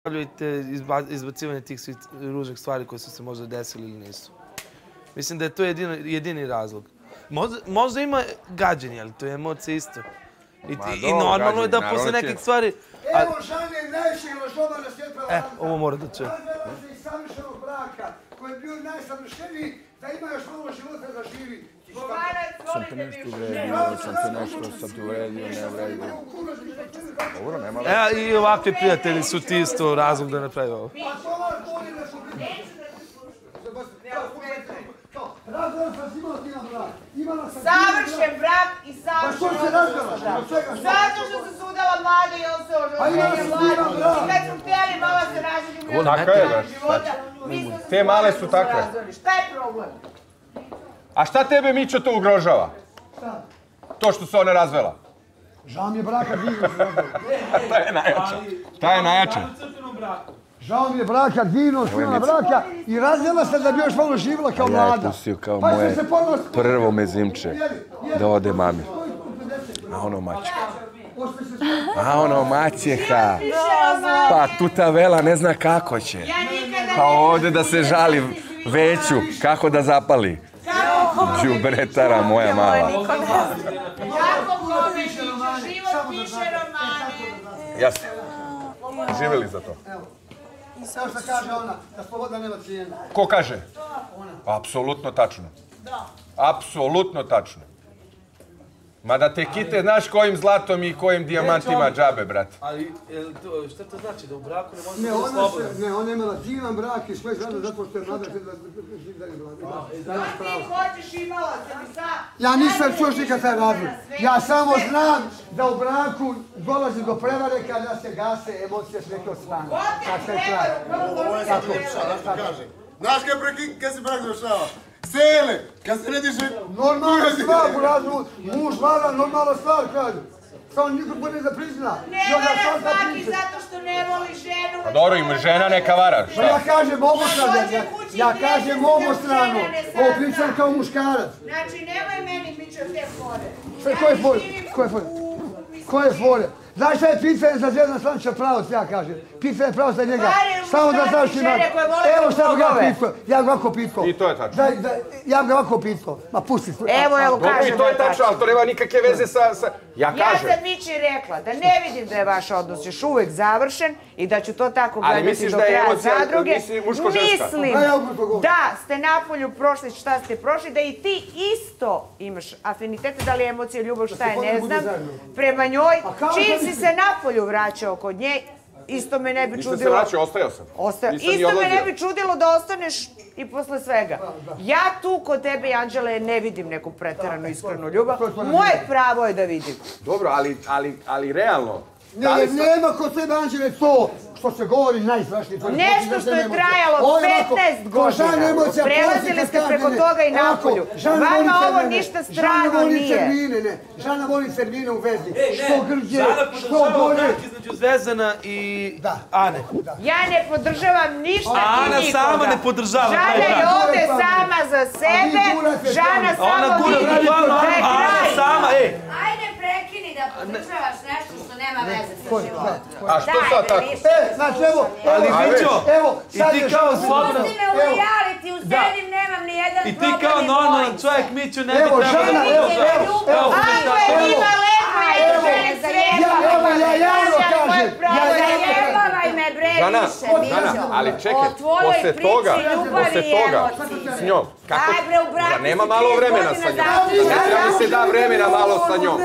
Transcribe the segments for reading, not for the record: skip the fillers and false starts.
prijavljujete izbacivanje tih svih ružnih stvari koje su se možda desili ili nisu. Mislim da je to jedini razlog. Možda ima gađenje, ali to je emocija isto. I normalno je da posle nekih stvari... Evo žene najvišeg lažova na svijet prava. Ovo mora da čuje. Razvela se iz savršenog braka, koji je bio najsavršeniji, da ima još malo života da živi. Sam te nešto uvredio, sam te uvredio, ne uvredio. Dobro, nema veze. I ovakvi prijatelji su ti isto razlog da ne pravi ovo. Savršen brak i savršen odnos. Zato što se sudala mlada i on se oženio mlada. I kad smo htjeli mala se rađenju Tako je, života, te male su takve. Šta je problem? A šta tebe, Mićo, to ugrožava? Šta? To što se ona razvela. Žao mi je braka divno se razvela. Ta je najjača. Ta je najjača. Žao mi je braka, divno svima braka i razvela se da bi još malo živjela kao mlada. Ja je pustio kao moje prvo mezimče da ode mami. A ono mačka. A ono maćeha. Pa tuta vela ne zna kako će. Pa ovdje da se žali veću, kako da zapali. Đubretara moja mala. Jako kome piše, život piše romane. Jasno. Živjeli za to? Evo što kaže ona, da sloboda nema cijena. Ko kaže? Apsolutno tačno. Apsolutno tačno. Ma da te kite, znaš kojim zlatom i kojim dijamantima džabe, brate. Ali šta to znači? Da u braku ne može biti slobodan? Ne, ona je imala divan brak i sve zrada zato što je mlada da ti hoćeš imala se mi sad. Ja nisam čuo nikad taj razlog. Ja samo znam da u braku dolazi do prevare kada se gase emocije s nekog strana. Znaš kad se brak završava? Sele, kad se ne diže... Normalna stvar, burazu, muž, mala, normalna stvar, kažu. Samo niko bude da prizna. Ne vara svaki zato što ne voli ženu. Pa dobro, ima žena neka vara, Pa ja šta? kažem obostrano, ja kažem obostrano. Ovo pričam kao muškarac. Znači, nemoj meni Mićo te fore. Koje fore? Koje fore? Koje fore? Znaš šta je pitanje za Zvezdan Slančića pravac, ja kažem. Pitanje je pravac za njega. Samo da znaš ima. Evo šta bi ga pitao. Ja ga ovako pitao. I to je tačno. Ja ga ovako pitao. Ma pusti. Evo, Dobro, kažem i to je tačno, ali to nema nikakve veze sa... Ja Ja kažem. sam Mići rekla da ne vidim da je vaš odnos još uvijek završen i da ću to tako gledati do kraja zadruge. Mislim da ste napolju prošli šta ste prošli, da i ti isto imaš afinitete, da li je emocija, ljubav, šta je, ne znam, prema njoj. Čim si se napolju vraćao kod nje, isto me ne bi čudilo... Nisam se vraćao, ostajao sam. Isto me ne bi čudilo da ostaneš i posle svega. Ja tu kod tebe i Anđele ne vidim neku preteranu iskrenu ljubav. Moje pravo je da vidim. Dobro, ali realno... Nema kod sebe, Anđele, to što se govori najstrašnije. Nešto što je trajalo 15 godina. Prelazili ste preko toga i napolju. Vama ovo ništa strano nije. Žana voli termine u vezi. Što grđe, što bolje. Između Zvezdana i Ane. Ja ne podržavam ništa i nikoga. Ana sama ne podržava. Žana je ovdje sama za sebe. Žana samo vidi da je kraj. Ajde prekini da podržavaš nešto što nema veze sa životom. A što sad tako? Znači, evo, Viđo, i ti kao slobodan... Pusti me u reality, u sedim, nemam ni jedan problem. I ti kao normalan čovjek, Miću, ne bi evo, trebalo Žana, da podržava. Ako je njima lepo, eto žene zajebava. Ja javno kažem. Zajebavaj me bre više, Mićo. Ali čekaj, posle toga, s njom, kako... Da nema malo vremena sa njom. Da li se da vremena malo sa njom?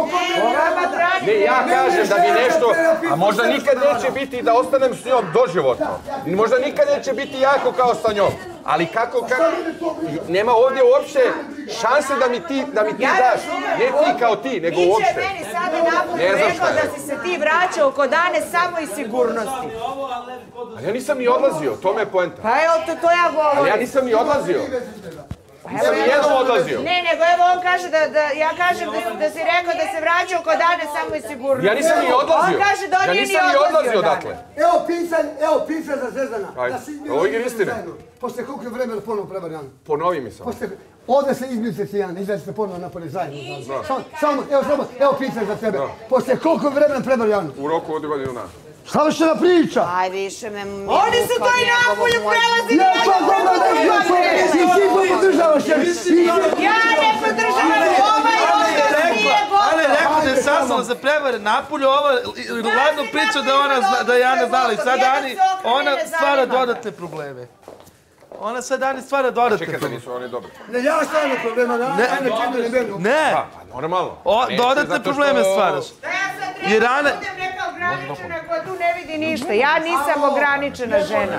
Ne, ja kažem da bi nešto, a možda nikad neće biti da ostanem s njom doživotno. Možda nikad neće biti jako kao sa njom. Ali kako, nema ovdje uopšte šanse da mi ti daš. Ne ti kao ti, nego uopšte. Miće meni sada napolju rekao da si se ti vraćao kod Ane samo iz sigurnosti. Ali ja nisam ni odlazio, to me je poenta. Pa evo to ja govorim. Ali ja nisam ni odlazio. Nisam ni jednom odlazio. Ne, nego evo on kaže ja kažem da si rekao da se vraćao kod Ane samo iz sigurnosti. Ja nisam ni odlazio. On kaže da on nije ni odlazio odatle. Evo pisanje za Zvezdana. Ovo je istine. Posle koliko vremena ponovo prevari Anu? Ponovi mi samo. Ovdje se izbijete Cijana, izađete ponovo napolje zajedno. Samo, evo pisanje za tebe. Posle koliko vremena prevari Anu? U roku od godinu dana. Savršena priča. Aj, više me... Oni su to i napolju prelazili. Ja to dobro ne i ti to podržavaš. Ja ne podržavam ovaj odnos, nije gotovo. Ona je rekla da je saznala za prevare napolju, ova ladno priča da je Ana znala i sad Ani, ona stvara dodatne probleme. Ona sad Ani stvara dodatne probleme. Čekaj da nisu oni dobri. Ne, ja stvarno problema, Ne. Pa, normalno. Dodatne probleme stvaraš. Da ja sad treba da budem neka ograničena koja tu ne vidi ništa. Ja nisam ograničena žena.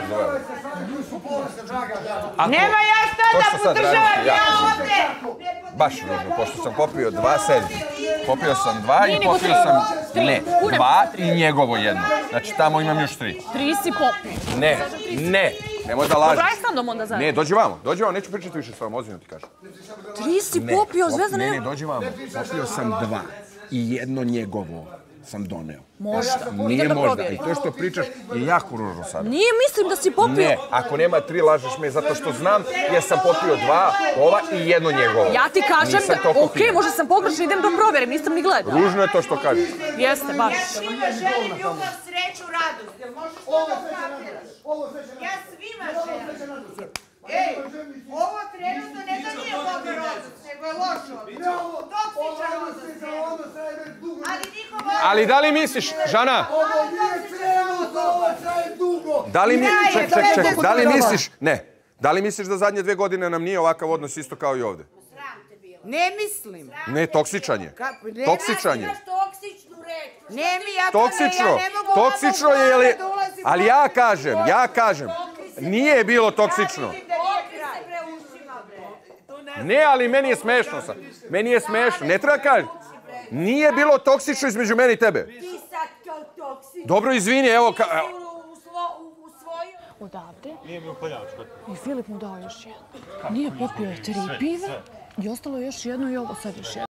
Nema ja šta da podržavam, ja ovdje. Baš ružno, pošto sam popio 2 sedmi. Popio sam 2 i popio sam... Ne, 2 i njegovo jedno. Znači tamo imam još 3. 3 si popio. Ne. Nemoj da lažeš. Daj sam dom onda zajedno. Ne, dođi vamo, neću pričati više s vama, ozbiljno ti kažem. 3 si popio, zvezda nema. Ne, dođi vamo. Popio sam 2 i jedno njegovo sam doneo. Možda, nije da možda. provjerim. I to što pričaš je jako ružno sada. Nije, mislim da si popio. Ne, ako nema 3 lažeš me zato što znam jer sam popio 2 ova i jedno njegovo. Ja ti kažem da, okej, možda sam pogrešna, idem da provjerim, nisam ni gledala. Ružno je to što kažeš. Jeste, baš. Ja svima želim ljubav, sreću, radost. Jel možeš to da kapiraš? Ja svima želim. Ej, ovo trenutno ne da nije dobar odnos, nego je loš odnos. Toksičan odnos. Ali njihovo... Ali da li misliš, Žana? Ovo nije trenutno, ovo traje dugo. Da li mi... Ček, da li misliš... Ne. Da li misliš da zadnje 2 godine nam nije ovakav odnos isto kao i ovdje? Ne mislim. Ne, toksičan je. Toksičan je. Ne mi, ja to ne, Toksično. ja ne mogu Toksično je, ali ja kažem, nije bilo toksično. Ne, ali meni je smešno sad. Meni je smešno. Ne treba kažem. Nije bilo toksično između mene i tebe. Dobro, izvini, evo... Odavde. Nije mi upaljač. I Filip mu dao još jedno. Nije popio 3 pive i ostalo još jedno i ovo sad još jedno.